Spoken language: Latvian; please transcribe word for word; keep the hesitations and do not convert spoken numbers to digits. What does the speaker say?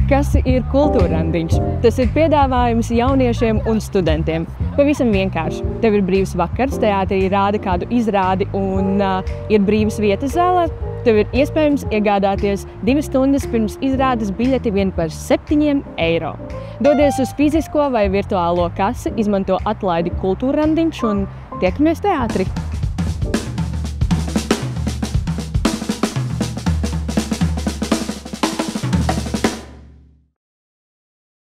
Kas ir kultūrrandiņš? Tas ir piedāvājums jauniešiem un studentiem. Pavisam vienkārši. Tev ir brīvs vakars, teātrī rāda kādu izrādi un uh, ir brīvas vietas zālē. Tev ir iespējams iegādāties divas stundas pirms izrādes biļeti vien par septiņiem eiro. Dodies uz fizisko vai virtuālo kasi, izmanto atlaidi kultūrrandiņš un tiekamies teātrī.